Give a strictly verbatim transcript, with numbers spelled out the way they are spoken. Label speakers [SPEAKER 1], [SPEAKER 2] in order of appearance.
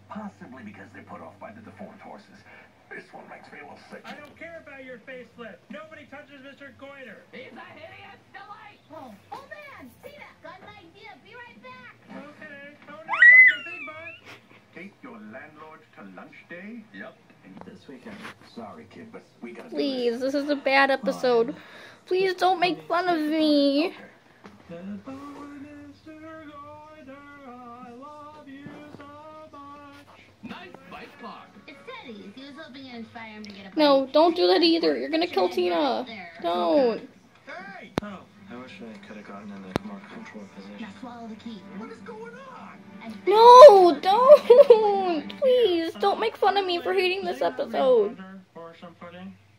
[SPEAKER 1] Possibly because they're put off by the deformed horses. This one makes me a little sick.
[SPEAKER 2] I don't care about your facelift. Nobody touches Mister Goiter.
[SPEAKER 3] He's a hideous delight.
[SPEAKER 4] Oh, old man, see that? Got an idea. Be right back.
[SPEAKER 2] Okay. Oh no, Doctor Big Butt.
[SPEAKER 1] Take your landlord to lunch day?
[SPEAKER 5] Yep.
[SPEAKER 1] This weekend. Sorry, kid, but we gotta
[SPEAKER 6] Please, this is a bad episode. Please don't make fun of me.
[SPEAKER 2] Mister Goiter, I love you so much.
[SPEAKER 3] Nice bike clock.
[SPEAKER 4] It's Teddy's. He was hoping to inspire him to get a bike.
[SPEAKER 6] No, don't do that either. You're gonna kill Tina. Don't.
[SPEAKER 1] Hey!
[SPEAKER 2] Oh.
[SPEAKER 5] I wish I could have gotten in a more comfortable position.
[SPEAKER 4] Now swallow the key.
[SPEAKER 1] What is going on?
[SPEAKER 6] No, don't. Please, don't make fun of me for hating this episode.
[SPEAKER 2] Or some pudding.